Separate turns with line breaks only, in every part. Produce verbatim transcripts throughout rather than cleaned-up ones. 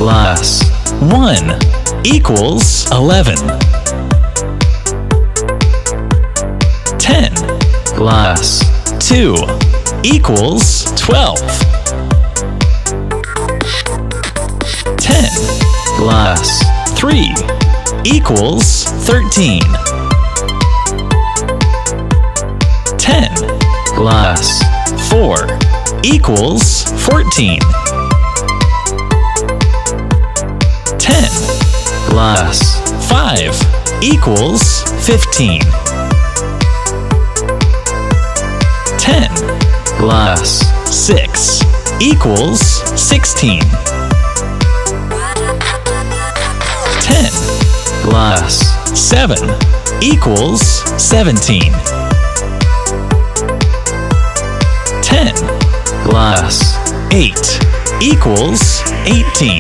plus one equals eleven. ten plus two equals twelve. ten plus three equals thirteen. ten plus four equals fourteen. ten plus five equals fifteen. ten plus six equals sixteen. ten plus seven equals seventeen. ten plus eight equals eighteen.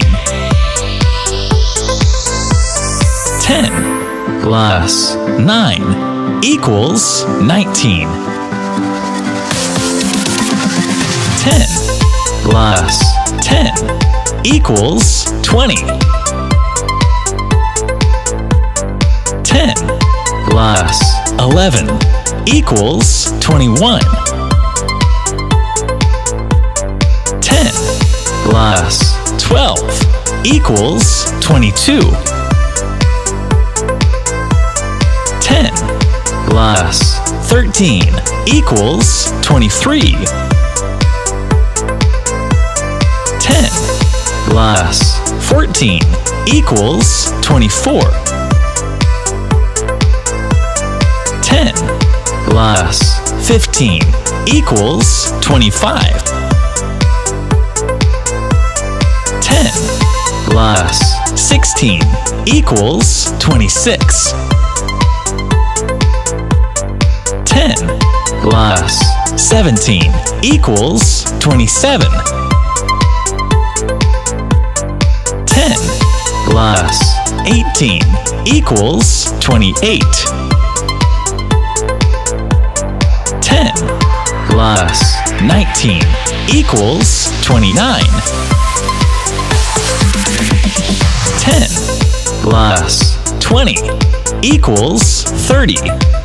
ten plus nine equals nineteen. ten plus ten equals twenty. ten plus eleven equals twenty-one. ten plus twelve equals twenty-two. ten plus thirteen equals twenty-three. ten plus fourteen equals twenty-four. ten plus fifteen equals twenty-five. ten plus sixteen equals twenty-six. ten plus seventeen equals twenty-seven. ten plus eighteen equals twenty-eight. ten plus nineteen equals twenty-nine. ten plus twenty equals thirty.